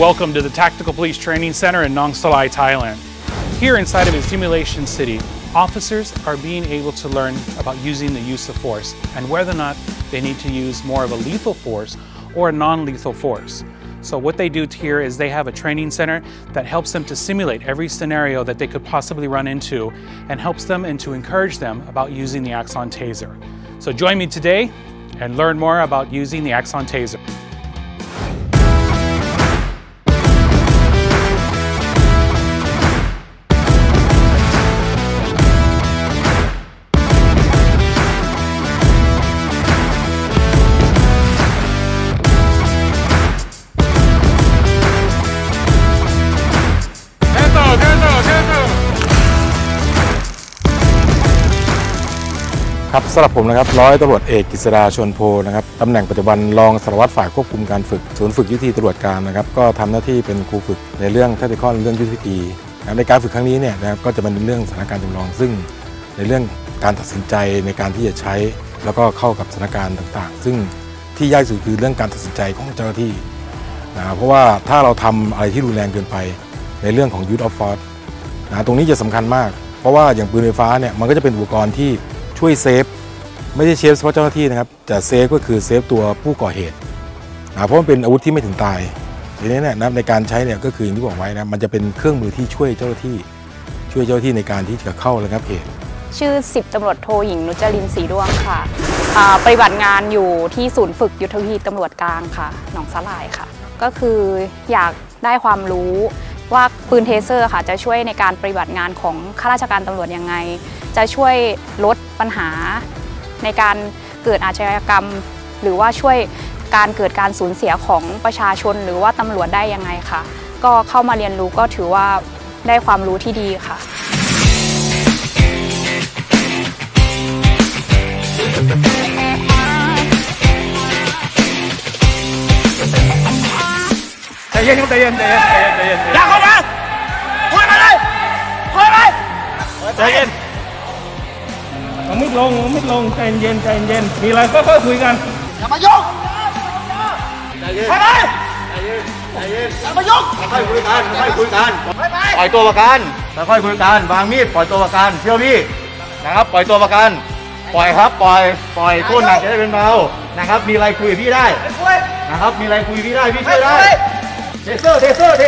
welcome to the Tactical Police Training Center in Nong Salai, Thailand. Here inside of a simulation city, officers are being able to learn about using the use of force and whether or not they need to use more of a lethal force or a non-lethal force. So what they do here is they have a training center that helps them to simulate every scenario that they could possibly run into and helps them and to encourage them about using the Axon Taser. So join me today and learn more about using the Axon Taser. ครับสำหรับผมนะครับร้อยตำรวจเอกกฤษดาชวนโพนะครับตำแหน่งปัจจุบันรองสารวัตรฝ่ายควบคุมการฝึกศูนย์ฝึกยุทธวิธีตำรวจการนะครับก็ทำหน้าที่เป็นครูฝึกในเรื่องแทคติคอลเรื่องยุทธวิธีในการฝึกครั้งนี้เนี่ยนะครับก็จะเป็นเรื่องสถานการณ์จำลองซึ่งในเรื่องการตัดสินใจในการที่จะใช้แล้วก็เข้ากับสถานการณ์ต่างๆซึ่งที่ยากสุดคือเรื่องการตัดสินใจของเจ้าหน้าที่นะเพราะว่าถ้าเราทำอะไรที่รุนแรงเกินไปในเรื่องของ use of force นะตรงนี้จะสำคัญมากเพราะว่าอย่างปืนไฟฟ้าเนี่ยมันก็จะเป็นอุปกรณ์ที่ช่วยเซฟไม่ใช่เฉพาะเจ้าหน้าที่นะครับแต่เซฟก็คือเซฟตัวผู้ก่อเหตุเพราะมันเป็นอาวุธที่ไม่ถึงตายทีนี้เนี่ยในการใช้เนี่ยก็คืออย่างที่บอกไว้นะมันจะเป็นเครื่องมือที่ช่วยเจ้าหน้าที่ในการที่จะเข้าระงับเหตุชื่อ10ตำรวจโทหญิงนุจรินทร์ศรีดวงค่ะปฏิบัติงานอยู่ที่ศูนย์ฝึกยุทธวิธีตำรวจกลางค่ะหนองสาหร่ายค่ะก็คืออยากได้ความรู้ว่าปืนเทเซอร์ค่ะจะช่วยในการปฏิบัติงานของข้าราชการตำรวจยังไงจะช่วยลดปัญหาในการเกิดอาชญากรรมหรือว่าช่วยการเกิดการสูญเสียของประชาชนหรือว่าตำรวจได้ยังไงค่ะก็เข้ามาเรียนรู้ก็ถือว่าได้ความรู้ที่ดีค่ะใจเย็นครับใจเย็นอย่าเข้ามาคุยมาเลยใจเย็นเอามิดลงใจเย็นมีอะไรค่อยๆคุยกันอย่ามายุ่งใจเย็นอย่ามายุ่งค่อยคุยกันปล่อยตัวประกันค่อยคุยกันวางมีดปล่อยตัวประกันเชื่อพี่นะครับปล่อยตัวประกันปล่อยครับปล่อยโทษหนักจะได้เป็นเบานะครับมีอะไรคุยพี่ได้นะครับมีอะไรคุยพี่ได้พี่ช่วยได้เทเซอร์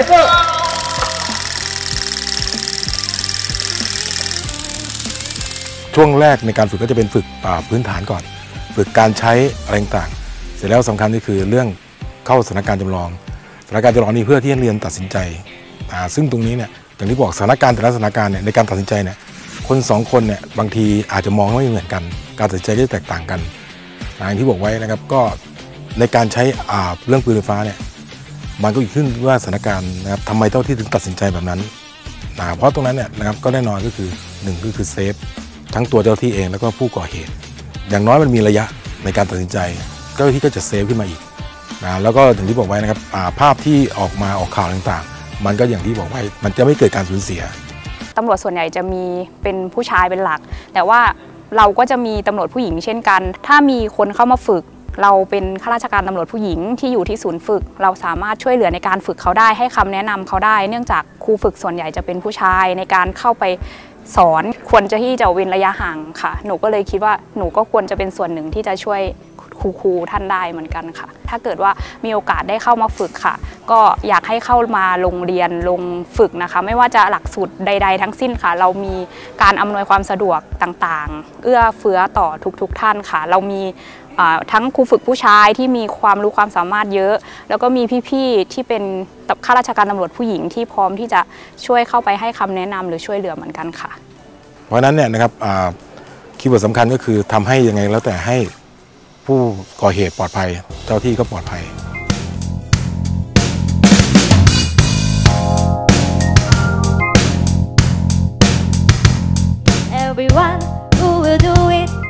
ช่วงแรกในการฝึกก็จะเป็นฝึกพื้นฐานก่อนฝึกการใช้อะไรต่างๆเสร็จแล้วสำคัญก็คือเรื่องเข้าสถานการณ์จำลองนี้เพื่อที่จะเรียนตัดสินใจซึ่งตรงนี้เนี่ยอย่างที่บอกสถานการณ์แต่ละสถานการณ์เนี่ยในการตัดสินใจเนี่ยคน2คนเนี่ยบางทีอาจจะมองไม่เหมือนกันการตัดสินใจได้แตกต่างกันอย่างที่บอกไว้นะครับก็ในการใช้เรื่องปืนไฟฟ้าเนี่ยมันก็ขึ้นว่าสถานการณ์นะครับทำไมเจ้าที่ถึงตัดสินใจแบบนั้นเพราะตรงนั้นเนี่ยนะครับก็แน่นอนก็คือ1ก็คือเซฟทั้งตัวเจ้าที่เองแล้วก็ผู้ก่อเหตุอย่างน้อยมันมีระยะในการตัดสินใจเจ้าที่ก็จะเซฟขึ้นมาอีกแล้วก็อย่างที่บอกไว้นะครับภาพที่ออกข่าวต่างๆมันก็อย่างที่บอกไว้มันจะไม่เกิดการสูญเสียตำรวจส่วนใหญ่จะมีเป็นผู้ชายเป็นหลักแต่ว่าเราก็จะมีตำรวจผู้หญิงเช่นกันถ้ามีคนเข้ามาฝึกเราเป็นข้าราชการตำรวจผู้หญิงที่อยู่ที่ศูนย์ฝึกเราสามารถช่วยเหลือในการฝึกเขาได้ให้คำแนะนำเขาได้เนื่องจากครูฝึกส่วนใหญ่จะเป็นผู้ชายในการเข้าไปสอนควรจะที่จะเว้นระยะห่างค่ะหนูก็เลยคิดว่าหนูก็ควรจะเป็นส่วนหนึ่งที่จะช่วยครูท่านได้เหมือนกันค่ะถ้าเกิดว่ามีโอกาสได้เข้ามาฝึกค่ะก็อยากให้เข้ามาลงเรียนลงฝึกนะคะไม่ว่าจะหลักสูตรใดๆทั้งสิ้นค่ะเรามีการอำนวยความสะดวกต่างๆเอื้อเฟื้อต่อทุกท่านค่ะเรามีทั้งครูฝึกผู้ชายที่มีความรู้ความสามารถเยอะแล้วก็มีพี่ๆที่เป็นข้าราชการตำรวจผู้หญิงที่พร้อมที่จะช่วยเข้าไปให้คำแนะนำหรือช่วยเหลือเหมือนกันค่ะเพราะนั้นเนี่ยนะครับคีย์เวิร์ดสำคัญก็คือทำให้ยังไงแล้วแต่ให้ผู้ก่อเหตุปลอดภัยเจ้าที่ก็ปลอดภัย Everyone who will do it